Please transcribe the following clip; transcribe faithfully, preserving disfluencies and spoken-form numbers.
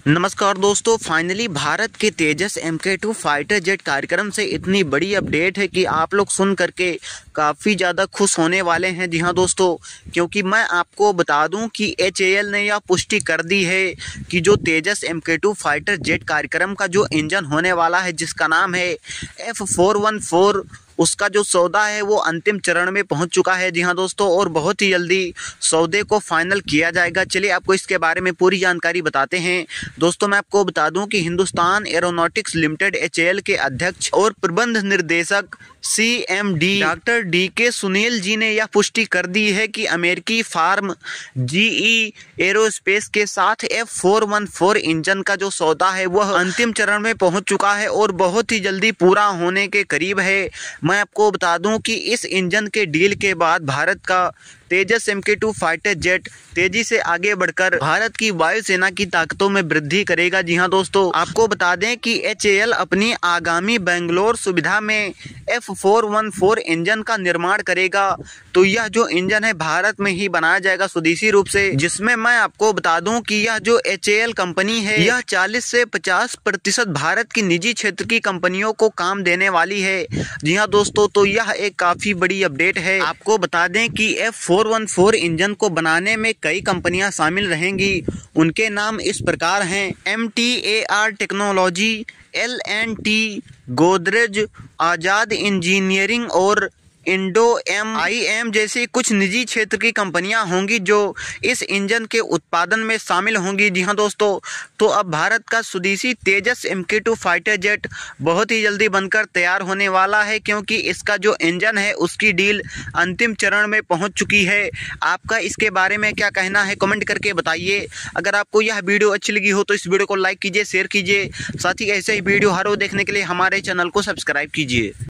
नमस्कार दोस्तों, फाइनली भारत के Tejas M K two fighter jet कार्यक्रम से इतनी बड़ी अपडेट है कि आप लोग सुन करके काफ़ी ज़्यादा खुश होने वाले हैं। जी हाँ दोस्तों, क्योंकि मैं आपको बता दूं कि एच ए एल ने यह पुष्टि कर दी है कि जो Tejas M K two fighter jet कार्यक्रम का जो इंजन होने वाला है, जिसका नाम है एफ फोर वन फोर, उसका जो सौदा है वो अंतिम चरण में पहुंच चुका है। जी हाँ दोस्तों, और बहुत ही जल्दी सौदे को फाइनल किया जाएगा। चलिए आपको इसके बारे में पूरी जानकारी बताते हैं। दोस्तों मैं आपको बता दूं कि Hindustan Aeronautics Limited H A L के अध्यक्ष और प्रबंध निर्देशक C M D doctor D K Sunil जी ने यह पुष्टि कर दी है कि अमेरिकी फार्म जी ई एरोस्पेस के साथ F four one four engine का जो सौदा है वह अंतिम चरण में पहुंच चुका है और बहुत ही जल्दी पूरा होने के करीब है। मैं आपको बता दूं कि इस इंजन के डील के बाद भारत का Tejas M K two fighter jet तेजी से आगे बढ़कर भारत की वायुसेना की ताकतों में वृद्धि करेगा। जी हाँ दोस्तों, आपको बता दें कि एच ए एल अपनी आगामी बेंगलोर सुविधा में F four one four engine का निर्माण करेगा। तो यह जो इंजन है भारत में ही बनाया जाएगा स्वदेशी रूप से, जिसमें मैं आपको बता दूं कि यह जो एच ए एल कंपनी है यह चालीस से पचास प्रतिशत भारत की निजी क्षेत्र की कंपनियों को काम देने वाली है। जी हाँ दोस्तों, तो यह एक काफी बड़ी अपडेट है। आपको बता दें कि F four one four engine को बनाने में कई कंपनियां शामिल रहेंगी। उनके नाम इस प्रकार हैं: M T A R technology, L and T, Godrej, Azad engineering और इंडो एम आई एम जैसी कुछ निजी क्षेत्र की कंपनियां होंगी जो इस इंजन के उत्पादन में शामिल होंगी। जी हाँ दोस्तों, तो अब भारत का स्वदेशी Tejas M K two fighter jet बहुत ही जल्दी बनकर तैयार होने वाला है, क्योंकि इसका जो इंजन है उसकी डील अंतिम चरण में पहुंच चुकी है। आपका इसके बारे में क्या कहना है, कमेंट करके बताइए। अगर आपको यह वीडियो अच्छी लगी हो तो इस वीडियो को लाइक कीजिए, शेयर कीजिए। साथ ही ऐसे ही वीडियो हर रोज देखने के लिए हमारे चैनल को सब्सक्राइब कीजिए।